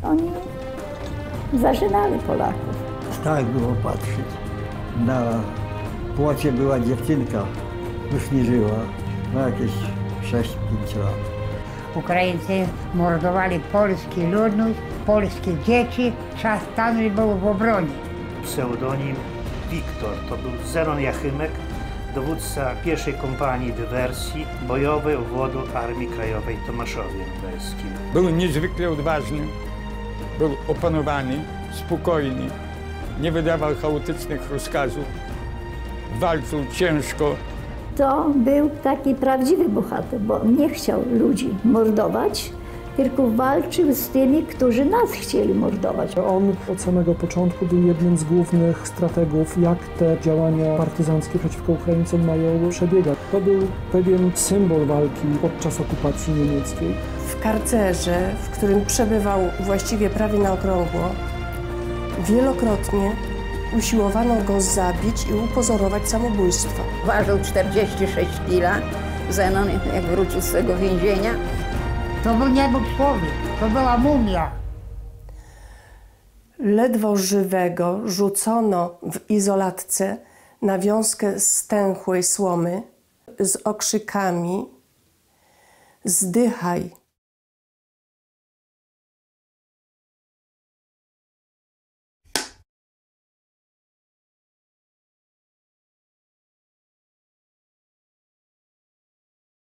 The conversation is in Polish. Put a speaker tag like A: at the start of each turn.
A: Oni zażynali Polaków.
B: Tak było patrzeć. Na płocie była dziewczynka, już nie żyła, ma jakieś 6-5 lat.
C: Ukraińcy mordowali polski ludność, polskie dzieci, czas stanąć był w obronie.
D: Pseudonim Wiktor to był Zenon Jachymek, dowódca pierwszej kompanii dywersji bojowej obwodu Armii Krajowej w Tomaszowie Lubelskim.
E: Był niezwykle odważny, był opanowany, spokojny, nie wydawał chaotycznych rozkazów, walczył ciężko.
A: To był taki prawdziwy bohater, bo nie chciał ludzi mordować, tylko walczył z tymi, którzy nas chcieli mordować.
F: On od samego początku był jednym z głównych strategów, jak te działania partyzanckie przeciwko Ukraińcom mają przebiegać. To był pewien symbol walki podczas okupacji niemieckiej.
G: W karcerze, w którym przebywał właściwie prawie na okrągło, wielokrotnie usiłowano go zabić i upozorować samobójstwo.
H: Ważył 46 kg. Zenon, jak wrócił z tego więzienia.
C: To był nie był człowiek, to była mumia.
G: Ledwo żywego rzucono w izolatce na wiązkę stęchłej słomy z okrzykami: zdychaj,